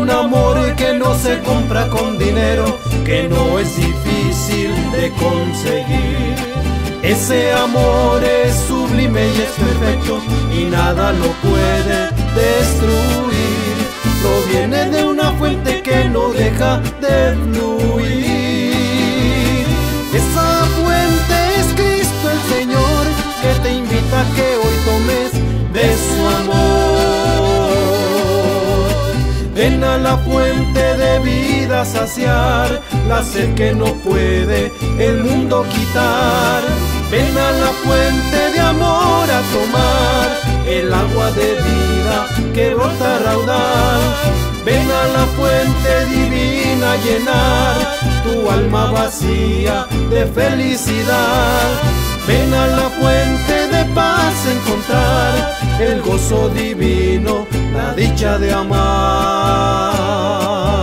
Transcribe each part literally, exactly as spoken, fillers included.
un amor que no se compra con dinero, que no es difícil de conseguir. Ese amor es sublime y es perfecto y nada lo puede destruir. Proviene de una fuente que no deja de fluir. Esa fuente es Cristo el Señor, que te invita a que hoy tomes de su amor. Ven a la fuente de vida a saciar la sed que no puede el mundo quitar. Ven a la fuente de amor a tomar el agua de vida que brota a raudal. Ven a la fuente divina a llenar tu alma vacía de felicidad. Ven a la fuente de paz a encontrar el gozo divino, la dicha de amar.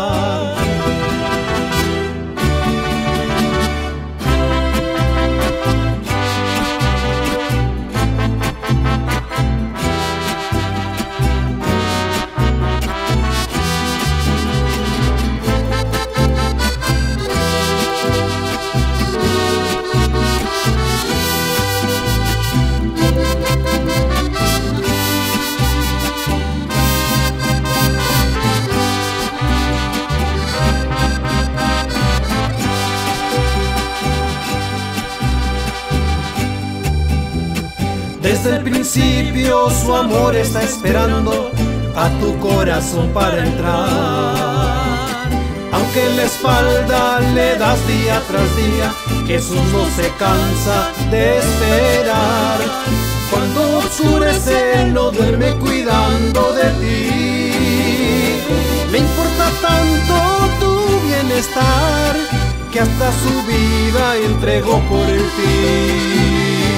Desde el principio su amor está esperando a tu corazón para entrar. Aunque en la espalda le das día tras día, Jesús no se cansa de esperar. Cuando oscurece no duerme cuidando de ti. Le importa tanto tu bienestar que hasta su vida entregó por ti.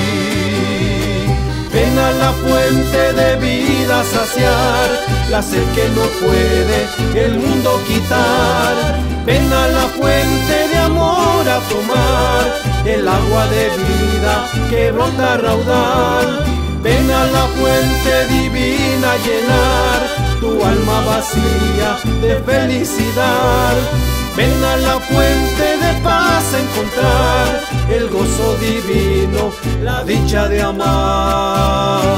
Ven a la fuente de vida a saciar la sed que no puede el mundo quitar. Ven a la fuente de amor a tomar el agua de vida que brota a raudal. Ven a la fuente divina a llenar tu alma vacía de felicidad. Ven a la fuente de paz a encontrar el gozo divino, la dicha de amar.